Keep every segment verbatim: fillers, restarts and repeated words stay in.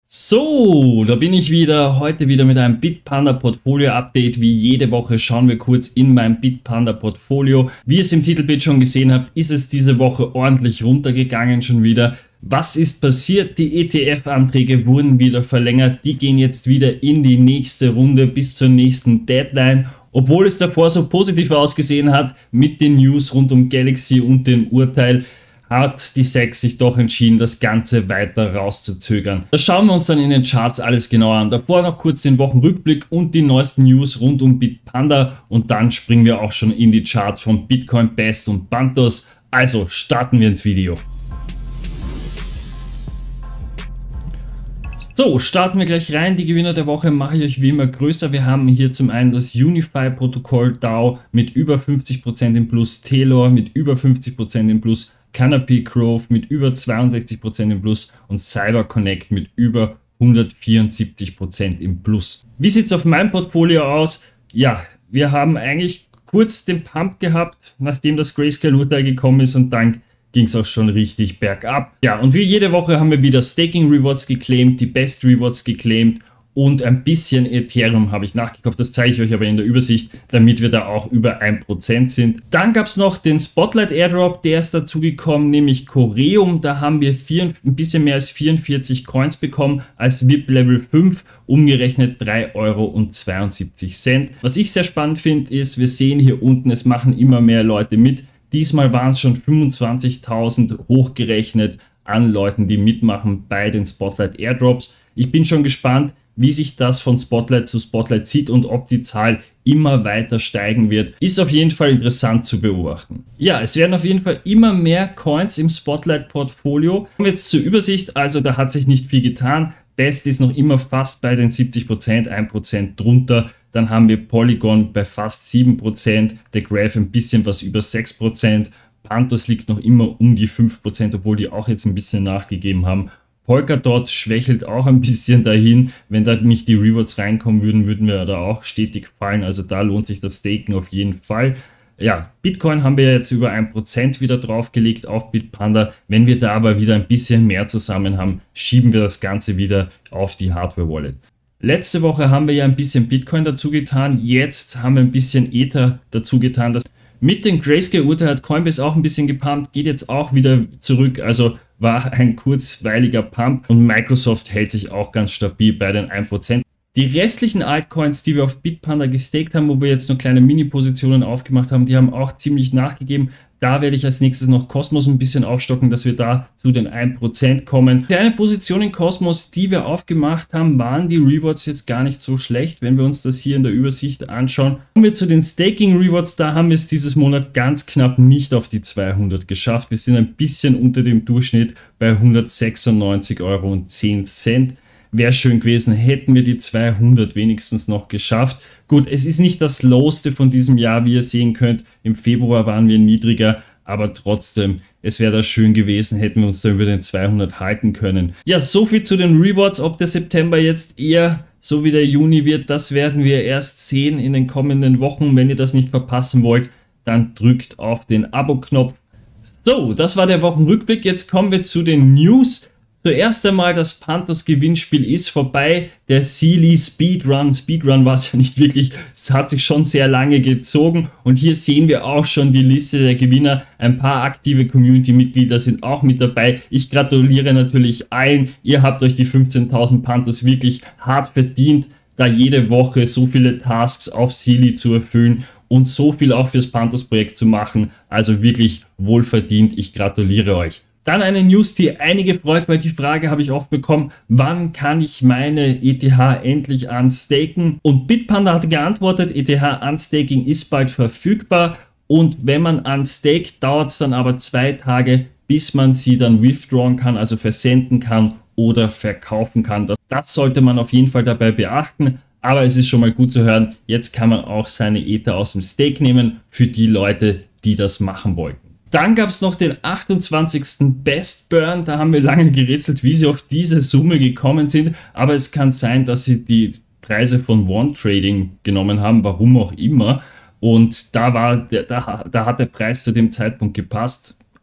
So, da bin ich wieder, heute wieder mit einem Bitpanda Portfolio Update. Wie jede Woche schauen wir kurz in mein Bitpanda Portfolio. Wie ihr es im Titelbild schon gesehen habt, ist es diese Woche ordentlich runtergegangen schon wieder. Was ist passiert? Die E T F-Anträge wurden wieder verlängert. Die gehen jetzt wieder in die nächste Runde bis zur nächsten Deadline. Obwohl es davor so positiv ausgesehen hat mit den News rund um Galaxy und dem Urteil, hat die S E C sich doch entschieden, das Ganze weiter rauszuzögern. Das schauen wir uns dann in den Charts alles genauer an. Davor noch kurz den Wochenrückblick und die neuesten News rund um Bitpanda und dann springen wir auch schon in die Charts von Bitcoin Best und Bantos. Also starten wir ins Video. So, starten wir gleich rein. Die Gewinner der Woche mache ich euch wie immer größer. Wir haben hier zum einen das Unify-Protokoll DAO mit über fünfzig Prozent im Plus, Telor mit über fünfzig Prozent im Plus, Canopy Growth mit über zweiundsechzig Prozent im Plus und CyberConnect mit über hundertvierundsiebzig Prozent im Plus. Wie sieht es auf meinem Portfolio aus? Ja, wir haben eigentlich kurz den Pump gehabt, nachdem das Grayscale-Urteil gekommen ist und dann ging es auch schon richtig bergab. Ja, und wie jede Woche haben wir wieder Staking Rewards geclaimed, die Best Rewards geclaimed und ein bisschen Ethereum habe ich nachgekauft. Das zeige ich euch aber in der Übersicht, damit wir da auch über ein Prozent sind. Dann gab es noch den Spotlight Airdrop, der ist dazu gekommen, nämlich Coreum. Da haben wir vier, ein bisschen mehr als vierundvierzig Coins bekommen als V I P Level fünf, umgerechnet drei Euro zweiundsiebzig. Was ich sehr spannend finde, ist, wir sehen hier unten, es machen immer mehr Leute mit. Diesmal waren es schon fünfundzwanzigtausend hochgerechnet an Leuten, die mitmachen bei den Spotlight Airdrops. Ich bin schon gespannt, wie sich das von Spotlight zu Spotlight zieht und ob die Zahl immer weiter steigen wird. Ist auf jeden Fall interessant zu beobachten. Ja, es werden auf jeden Fall immer mehr Coins im Spotlight-Portfolio. Kommen wir jetzt zur Übersicht, also da hat sich nicht viel getan. Best ist noch immer fast bei den siebzig Prozent, ein Prozent drunter. Dann haben wir Polygon bei fast sieben Prozent, der Graph ein bisschen was über sechs Prozent. Pantos liegt noch immer um die fünf Prozent, obwohl die auch jetzt ein bisschen nachgegeben haben. Polkadot schwächelt auch ein bisschen dahin. Wenn da nicht die Rewards reinkommen würden, würden wir da auch stetig fallen. Also da lohnt sich das Staken auf jeden Fall. Ja, Bitcoin haben wir jetzt über ein Prozent wieder draufgelegt auf Bitpanda. Wenn wir da aber wieder ein bisschen mehr zusammen haben, schieben wir das Ganze wieder auf die Hardware-Wallet. Letzte Woche haben wir ja ein bisschen Bitcoin dazu getan. Jetzt haben wir ein bisschen Ether dazu getan. Das mit dem Grayscale-Urteil hat Coinbase auch ein bisschen gepumpt, geht jetzt auch wieder zurück. Also war ein kurzweiliger Pump und Microsoft hält sich auch ganz stabil bei den ein Prozent. Die restlichen Altcoins, die wir auf Bitpanda gestaked haben, wo wir jetzt noch kleine Mini-Positionen aufgemacht haben, die haben auch ziemlich nachgegeben. Da werde ich als nächstes noch Cosmos ein bisschen aufstocken, dass wir da zu den ein Prozent kommen. Kleine Position in Cosmos, die wir aufgemacht haben, waren die Rewards jetzt gar nicht so schlecht, wenn wir uns das hier in der Übersicht anschauen. Kommen wir zu den Staking Rewards, da haben wir es dieses Monat ganz knapp nicht auf die zweihundert geschafft. Wir sind ein bisschen unter dem Durchschnitt bei hundertsechsundneunzig Euro und zehn Cent. Wäre schön gewesen, hätten wir die zweihundert wenigstens noch geschafft. Gut, es ist nicht das Lowste von diesem Jahr, wie ihr sehen könnt. Im Februar waren wir niedriger, aber trotzdem, es wäre da schön gewesen, hätten wir uns da über den zweihundert halten können. Ja, so viel zu den Rewards. Ob der September jetzt eher so wie der Juni wird, das werden wir erst sehen in den kommenden Wochen. Wenn ihr das nicht verpassen wollt, dann drückt auf den Abo-Knopf. So, das war der Wochenrückblick. Jetzt kommen wir zu den News. Zuerst einmal, das Pantos Gewinnspiel ist vorbei, der Sealy Speedrun, Speedrun war es ja nicht wirklich, es hat sich schon sehr lange gezogen und hier sehen wir auch schon die Liste der Gewinner, ein paar aktive Community-Mitglieder sind auch mit dabei, ich gratuliere natürlich allen, ihr habt euch die fünfzehntausend Pantos wirklich hart verdient, da jede Woche so viele Tasks auf Sealy zu erfüllen und so viel auch fürs Pantos Projekt zu machen, also wirklich wohlverdient, ich gratuliere euch. Dann eine News, die einige freut, weil die Frage habe ich oft bekommen, wann kann ich meine E T H endlich unstaken? Und Bitpanda hat geantwortet, E T H Unstaking ist bald verfügbar und wenn man unstaked, dauert es dann aber zwei Tage, bis man sie dann withdrawen kann, also versenden kann oder verkaufen kann. Das, das sollte man auf jeden Fall dabei beachten, aber es ist schon mal gut zu hören, jetzt kann man auch seine Ether aus dem Stake nehmen für die Leute, die das machen wollten. Dann gab es noch den achtundzwanzigsten Best Burn, da haben wir lange gerätselt, wie sie auf diese Summe gekommen sind, aber es kann sein, dass sie die Preise von One Trading genommen haben, warum auch immer, und da war der, da, da hat der Preis zu dem Zeitpunkt gepasst, also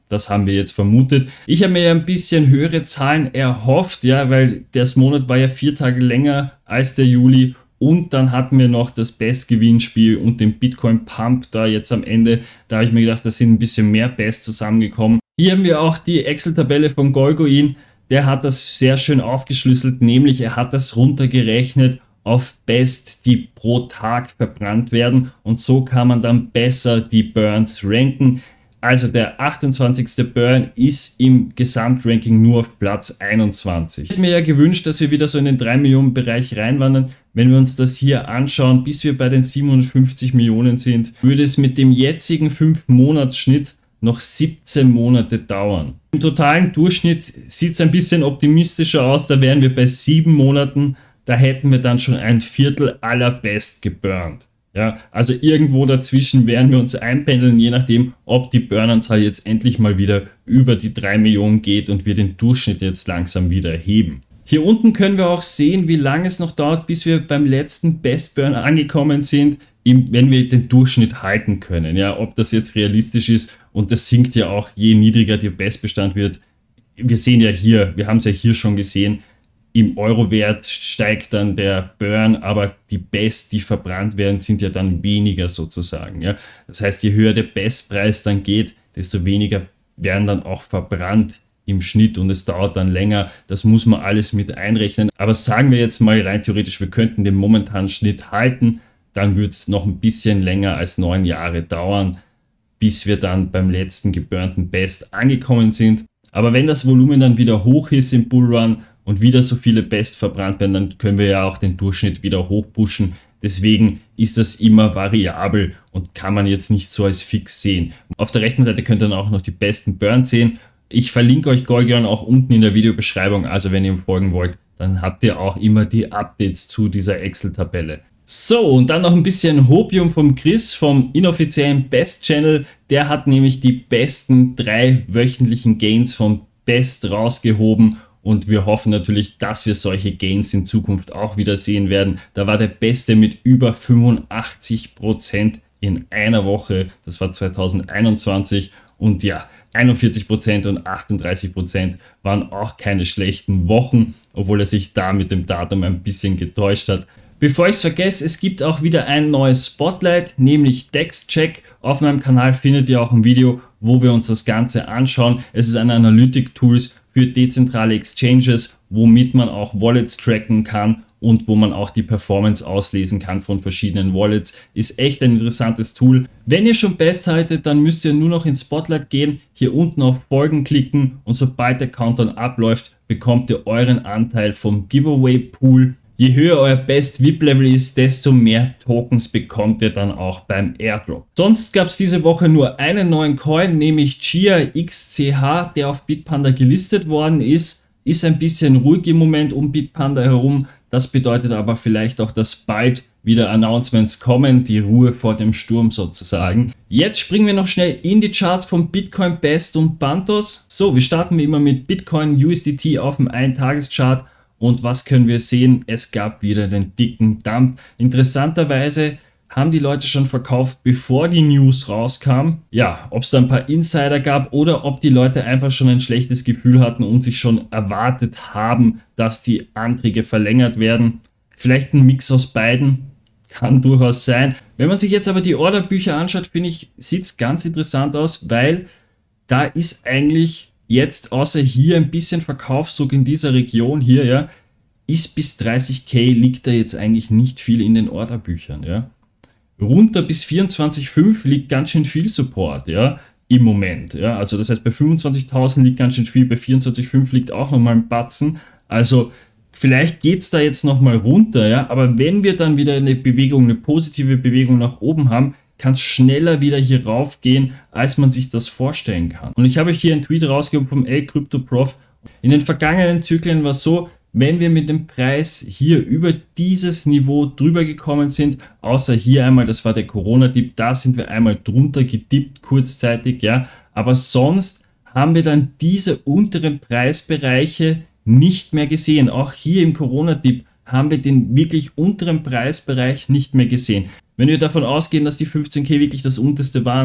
Das haben wir jetzt vermutet. Ich habe mir ja ein bisschen höhere Zahlen erhofft, ja, weil das Monat war ja vier Tage länger als der Juli. Und dann hatten wir noch das Best-Gewinnspiel und den Bitcoin-Pump da jetzt am Ende. Da habe ich mir gedacht, da sind ein bisschen mehr Best zusammengekommen. Hier haben wir auch die Excel-Tabelle von Golgoin. Der hat das sehr schön aufgeschlüsselt, nämlich er hat das runtergerechnet auf Best, die pro Tag verbrannt werden. Und so kann man dann besser die Burns ranken. Also der achtundzwanzigste Burn ist im Gesamtranking nur auf Platz einundzwanzig. Ich hätte mir ja gewünscht, dass wir wieder so in den drei Millionen Bereich reinwandern. Wenn wir uns das hier anschauen, bis wir bei den siebenhundertfünfzig Millionen sind, würde es mit dem jetzigen fünf Monats Schnitt noch siebzehn Monate dauern. Im totalen Durchschnitt sieht es ein bisschen optimistischer aus, da wären wir bei sieben Monaten, da hätten wir dann schon ein Viertel aller Best geburnt. Ja, also irgendwo dazwischen werden wir uns einpendeln, je nachdem, ob die Burnanzahl jetzt endlich mal wieder über die drei Millionen geht und wir den Durchschnitt jetzt langsam wieder heben. Hier unten können wir auch sehen, wie lange es noch dauert, bis wir beim letzten Best Burn angekommen sind, wenn wir den Durchschnitt halten können. Ja, ob das jetzt realistisch ist, und das sinkt ja auch, je niedriger der Bestbestand wird. Wir sehen ja hier, wir haben es ja hier schon gesehen, im Euro-Wert steigt dann der Burn, aber die Best, die verbrannt werden, sind ja dann weniger sozusagen. Ja? Das heißt, je höher der Bestpreis dann geht, desto weniger werden dann auch verbrannt im Schnitt und es dauert dann länger. Das muss man alles mit einrechnen. Aber sagen wir jetzt mal rein theoretisch, wir könnten den momentanen Schnitt halten, dann wird es noch ein bisschen länger als neun Jahre dauern, bis wir dann beim letzten geburnten Best angekommen sind. Aber wenn das Volumen dann wieder hoch ist im Bullrun und wieder so viele Best verbrannt werden, dann können wir ja auch den Durchschnitt wieder hochpushen. Deswegen ist das immer variabel und kann man jetzt nicht so als fix sehen. Auf der rechten Seite könnt ihr dann auch noch die besten Burns sehen. Ich verlinke euch Golgoin auch unten in der Videobeschreibung, also wenn ihr ihm folgen wollt, dann habt ihr auch immer die Updates zu dieser Excel-Tabelle. So, und dann noch ein bisschen Hopium vom Chris vom inoffiziellen Best-Channel. Der hat nämlich die besten drei wöchentlichen Gains von Best rausgehoben. Und wir hoffen natürlich, dass wir solche Gains in Zukunft auch wieder sehen werden. Da war der Beste mit über fünfundachtzig Prozent in einer Woche. Das war zweitausendeinundzwanzig. Und ja, einundvierzig Prozent und achtunddreißig Prozent waren auch keine schlechten Wochen, obwohl er sich da mit dem Datum ein bisschen getäuscht hat. Bevor ich es vergesse, es gibt auch wieder ein neues Spotlight, nämlich DexCheck. Auf meinem Kanal findet ihr auch ein Video, wo wir uns das Ganze anschauen. Es ist ein Analytic-Tools für dezentrale Exchanges, womit man auch Wallets tracken kann und wo man auch die Performance auslesen kann von verschiedenen Wallets. Ist echt ein interessantes Tool. Wenn ihr schon Best haltet, dann müsst ihr nur noch ins Spotlight gehen, hier unten auf Folgen klicken und sobald der Countdown abläuft, bekommt ihr euren Anteil vom Giveaway-Pool. Je höher euer Best V I P-Level ist, desto mehr Tokens bekommt ihr dann auch beim Airdrop. Sonst gab es diese Woche nur einen neuen Coin, nämlich Chia X C H, der auf Bitpanda gelistet worden ist. Ist ein bisschen ruhig im Moment um Bitpanda herum. Das bedeutet aber vielleicht auch, dass bald wieder Announcements kommen, die Ruhe vor dem Sturm sozusagen. Jetzt springen wir noch schnell in die Charts von Bitcoin, Best und Bantos. So, wir starten wie immer mit Bitcoin U S D T auf dem ein Tageschart. Und was können wir sehen? Es gab wieder den dicken Dump. Interessanterweise haben die Leute schon verkauft, bevor die News rauskam. Ja, ob es da ein paar Insider gab oder ob die Leute einfach schon ein schlechtes Gefühl hatten und sich schon erwartet haben, dass die Anträge verlängert werden. Vielleicht ein Mix aus beiden. Kann durchaus sein. Wenn man sich jetzt aber die Orderbücher anschaut, finde ich, sieht es ganz interessant aus, weil da ist eigentlich jetzt, außer hier ein bisschen Verkaufsdruck in dieser Region hier, ja, ist bis dreißig K liegt da jetzt eigentlich nicht viel in den Orderbüchern, ja. Runter bis vierundzwanzig Komma fünf liegt ganz schön viel Support, ja, im Moment, ja. Also das heißt, bei fünfundzwanzigtausend liegt ganz schön viel, bei vierundzwanzig Komma fünf liegt auch nochmal ein Batzen. Also vielleicht geht es da jetzt nochmal runter, ja, aber wenn wir dann wieder eine Bewegung, eine positive Bewegung nach oben haben, kann es schneller wieder hier rauf gehen, als man sich das vorstellen kann. Und ich habe euch hier einen Tweet rausgegeben vom L-Crypto-Prof. In den vergangenen Zyklen war es so, wenn wir mit dem Preis hier über dieses Niveau drüber gekommen sind, außer hier einmal, das war der Corona-Dip, da sind wir einmal drunter gedippt kurzzeitig, ja, aber sonst haben wir dann diese unteren Preisbereiche nicht mehr gesehen. Auch hier im Corona-Dip haben wir den wirklich unteren Preisbereich nicht mehr gesehen. Wenn wir davon ausgehen, dass die fünfzehn K wirklich das unterste waren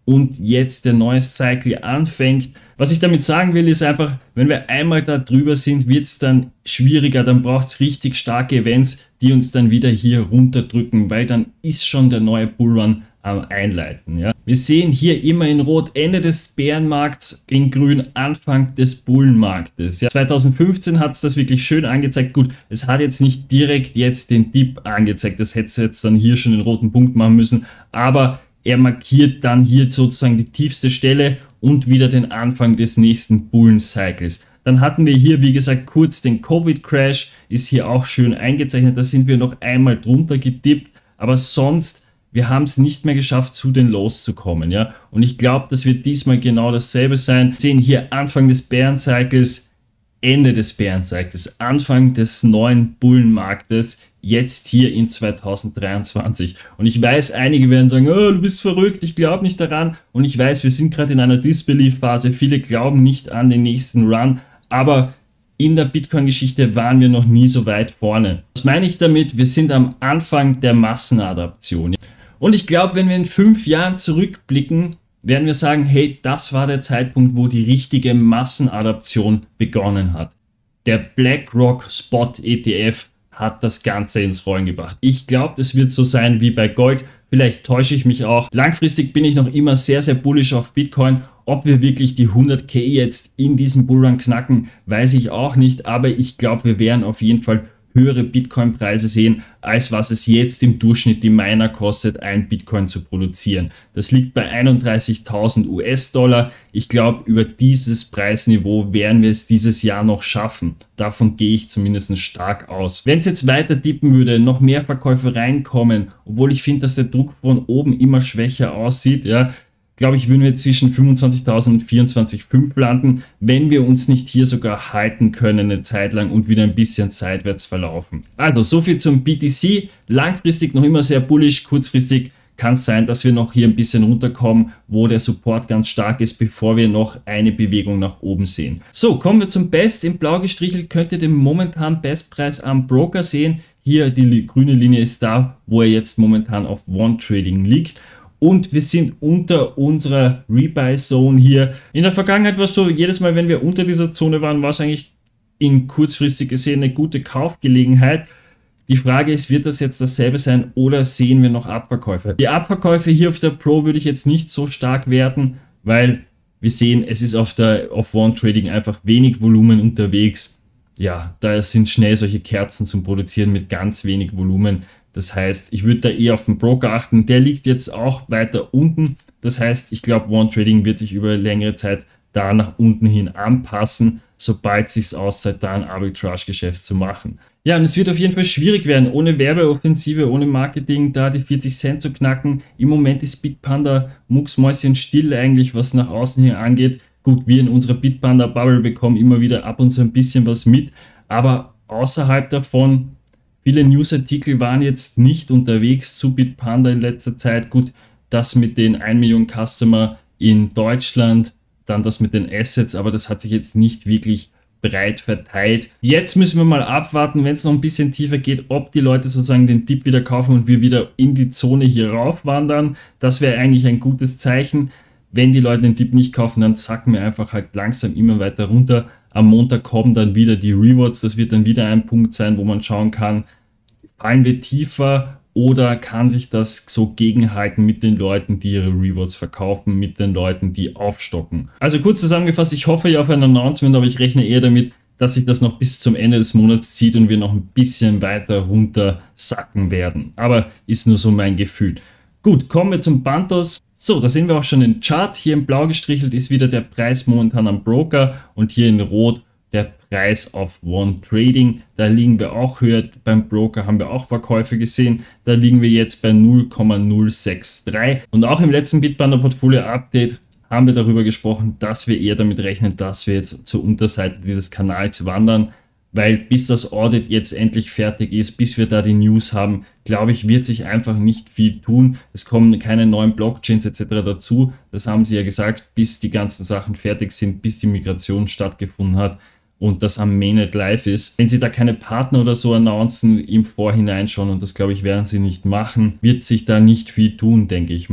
und jetzt der neue Cycle anfängt. Was ich damit sagen will, ist einfach, wenn wir einmal da drüber sind, wird es dann schwieriger, dann braucht es richtig starke Events, die uns dann wieder hier runterdrücken, weil dann ist schon der neue Bullrun am Einleiten. Ja. Wir sehen hier immer in Rot Ende des Bärenmarkts, in Grün Anfang des Bullenmarktes. Ja. zweitausendfünfzehn hat es das wirklich schön angezeigt. Gut, es hat jetzt nicht direkt jetzt den Dip angezeigt, das hätte es jetzt dann hier schon den roten Punkt machen müssen, aber er markiert dann hier sozusagen die tiefste Stelle und wieder den Anfang des nächsten Bullen-Cycles. Dann hatten wir hier, wie gesagt, kurz den Covid-Crash, ist hier auch schön eingezeichnet, da sind wir noch einmal drunter gedippt, aber sonst, wir haben es nicht mehr geschafft, zu den Lows zu kommen, ja. Und ich glaube, das wird diesmal genau dasselbe sein. Wir sehen hier Anfang des Bären-Cycles, Ende des Bären-Cycles, Anfang des neuen Bullenmarktes, jetzt hier in zweitausenddreiundzwanzig. Und ich weiß, einige werden sagen, oh, du bist verrückt, ich glaube nicht daran. Und ich weiß, wir sind gerade in einer Disbelief-Phase, viele glauben nicht an den nächsten Run, aber in der Bitcoin-Geschichte waren wir noch nie so weit vorne. Was meine ich damit? Wir sind am Anfang der Massenadaption. Und ich glaube, wenn wir in fünf Jahren zurückblicken, werden wir sagen, hey, das war der Zeitpunkt, wo die richtige Massenadaption begonnen hat. Der BlackRock Spot E T F hat das Ganze ins Rollen gebracht. Ich glaube, es wird so sein wie bei Gold. Vielleicht täusche ich mich auch. Langfristig bin ich noch immer sehr, sehr bullish auf Bitcoin. Ob wir wirklich die hundert K jetzt in diesem Bullrun knacken, weiß ich auch nicht. Aber ich glaube, wir werden auf jeden Fall höhere Bitcoin-Preise sehen, als was es jetzt im Durchschnitt die Miner kostet, ein Bitcoin zu produzieren. Das liegt bei einunddreißigtausend US-Dollar. Ich glaube, über dieses Preisniveau werden wir es dieses Jahr noch schaffen. Davon gehe ich zumindest stark aus. Wenn es jetzt weiter dippen würde, noch mehr Verkäufe reinkommen, obwohl ich finde, dass der Druck von oben immer schwächer aussieht, ja, glaube ich, würden wir zwischen fünfundzwanzigtausend und vierundzwanzig Komma fünf landen, wenn wir uns nicht hier sogar halten können eine Zeit lang und wieder ein bisschen seitwärts verlaufen. Also so viel zum B T C. Langfristig noch immer sehr bullish, kurzfristig kann es sein, dass wir noch hier ein bisschen runterkommen, wo der Support ganz stark ist, bevor wir noch eine Bewegung nach oben sehen. So, kommen wir zum Best. In blau gestrichelt könnt ihr den momentanen Bestpreis am Broker sehen. Hier die grüne Linie ist da, wo er jetzt momentan auf One Trading liegt. Und wir sind unter unserer Rebuy-Zone hier. In der Vergangenheit war es so, jedes Mal, wenn wir unter dieser Zone waren, war es eigentlich in kurzfristig gesehen eine gute Kaufgelegenheit. Die Frage ist, wird das jetzt dasselbe sein oder sehen wir noch Abverkäufe? Die Abverkäufe hier auf der Pro würde ich jetzt nicht so stark werten, weil wir sehen, es ist auf der auf One Trading einfach wenig Volumen unterwegs. Ja, da sind schnell solche Kerzen zum Produzieren mit ganz wenig Volumen. Das heißt, ich würde da eher auf den Broker achten. Der liegt jetzt auch weiter unten. Das heißt, ich glaube, One Trading wird sich über längere Zeit da nach unten hin anpassen, sobald es sich auszahlt, da ein Arbitrage-Geschäft zu machen. Ja, und es wird auf jeden Fall schwierig werden, ohne Werbeoffensive, ohne Marketing, da die vierzig Cent zu knacken. Im Moment ist Bitpanda mucksmäuschen still eigentlich, was nach außen hier angeht. Gut, wir in unserer Bitpanda-Bubble bekommen immer wieder ab und zu ein bisschen was mit, aber außerhalb davon, viele Newsartikel waren jetzt nicht unterwegs zu Bitpanda in letzter Zeit. Gut, das mit den ein Million Customer in Deutschland, dann das mit den Assets, aber das hat sich jetzt nicht wirklich breit verteilt. Jetzt müssen wir mal abwarten, wenn es noch ein bisschen tiefer geht, ob die Leute sozusagen den Dip wieder kaufen und wir wieder in die Zone hier rauf wandern. Das wäre eigentlich ein gutes Zeichen. Wenn die Leute den Dip nicht kaufen, dann sacken wir einfach halt langsam immer weiter runter. Am Montag kommen dann wieder die Rewards. Das wird dann wieder ein Punkt sein, wo man schauen kann, fallen wir tiefer oder kann sich das so gegenhalten mit den Leuten, die ihre Rewards verkaufen, mit den Leuten, die aufstocken. Also kurz zusammengefasst, ich hoffe ja auf ein Announcement, aber ich rechne eher damit, dass sich das noch bis zum Ende des Monats zieht und wir noch ein bisschen weiter runter sacken werden. Aber ist nur so mein Gefühl. Gut, kommen wir zum Bantos. So, da sehen wir auch schon den Chart. Hier in blau gestrichelt ist wieder der Preis momentan am Broker und hier in rot der Preis auf One Trading. Da liegen wir auch höher. Beim Broker haben wir auch Verkäufe gesehen. Da liegen wir jetzt bei null Komma null sechs drei. Und auch im letzten Bitpanda Portfolio Update haben wir darüber gesprochen, dass wir eher damit rechnen, dass wir jetzt zur Unterseite dieses Kanals wandern. Weil bis das Audit jetzt endlich fertig ist, bis wir da die News haben, glaube ich, wird sich einfach nicht viel tun. Es kommen keine neuen Blockchains et cetera dazu. Das haben sie ja gesagt, bis die ganzen Sachen fertig sind, bis die Migration stattgefunden hat und das am Mainnet live ist. Wenn sie da keine Partner oder so announcen im Vorhinein schon, und das glaube ich werden sie nicht machen, wird sich da nicht viel tun, denke ich mal.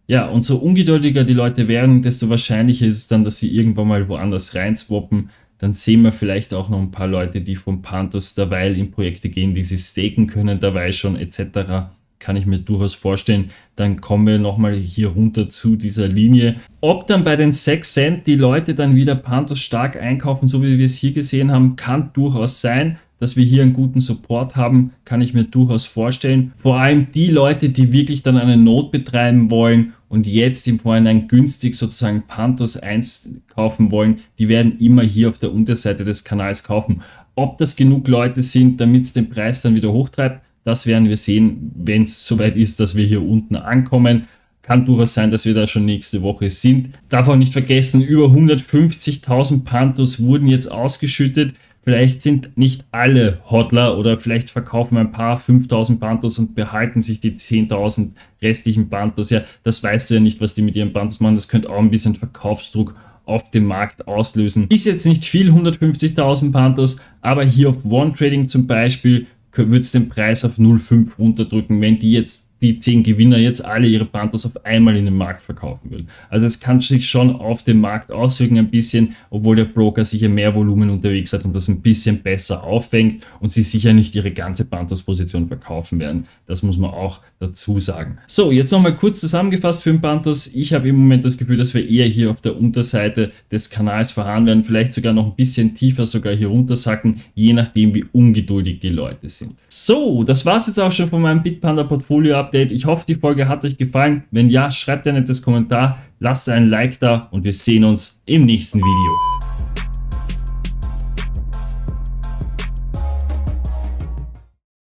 Ja, und so ungeduldiger die Leute werden, desto wahrscheinlicher ist es dann, dass sie irgendwann mal woanders rein swappen. Dann sehen wir vielleicht auch noch ein paar Leute, die vom Pantos derweil in Projekte gehen, die sie staken können, derweil schon et cetera. Kann ich mir durchaus vorstellen. Dann kommen wir nochmal hier runter zu dieser Linie. Ob dann bei den sechs Cent die Leute dann wieder Pantos stark einkaufen, so wie wir es hier gesehen haben, kann durchaus sein. Dass wir hier einen guten Support haben, kann ich mir durchaus vorstellen. Vor allem die Leute, die wirklich dann eine Node betreiben wollen und jetzt im Vorhinein günstig sozusagen Pantos eins kaufen wollen, die werden immer hier auf der Unterseite des Kanals kaufen. Ob das genug Leute sind, damit es den Preis dann wieder hochtreibt, das werden wir sehen, wenn es soweit ist, dass wir hier unten ankommen. Kann durchaus sein, dass wir da schon nächste Woche sind. Darf auch nicht vergessen, über hundertfünfzigtausend Pantos wurden jetzt ausgeschüttet. Vielleicht sind nicht alle Hodler oder vielleicht verkaufen ein paar fünftausend Pantos und behalten sich die zehntausend restlichen Pantos. Ja, das weißt du ja nicht, was die mit ihren Pantos machen. Das könnte auch ein bisschen Verkaufsdruck auf dem Markt auslösen. Ist jetzt nicht viel, hundertfünfzigtausend Pantos, aber hier auf One Trading zum Beispiel wird es den Preis auf null Komma fünf runterdrücken, wenn die jetzt die zehn Gewinner jetzt alle ihre Pantos auf einmal in den Markt verkaufen würden. Also es kann sich schon auf den Markt auswirken ein bisschen, obwohl der Broker sicher mehr Volumen unterwegs hat und das ein bisschen besser auffängt und sie sicher nicht ihre ganze Pantos-Position verkaufen werden. Das muss man auch dazu sagen. So, jetzt nochmal kurz zusammengefasst für den Pantos. Ich habe im Moment das Gefühl, dass wir eher hier auf der Unterseite des Kanals verharren werden, vielleicht sogar noch ein bisschen tiefer sogar hier runtersacken, je nachdem wie ungeduldig die Leute sind. So, das war es jetzt auch schon von meinem Bitpanda Portfolio Update. Ich hoffe, die Folge hat euch gefallen. Wenn ja, schreibt ein nettes Kommentar, lasst ein Like da und wir sehen uns im nächsten Video.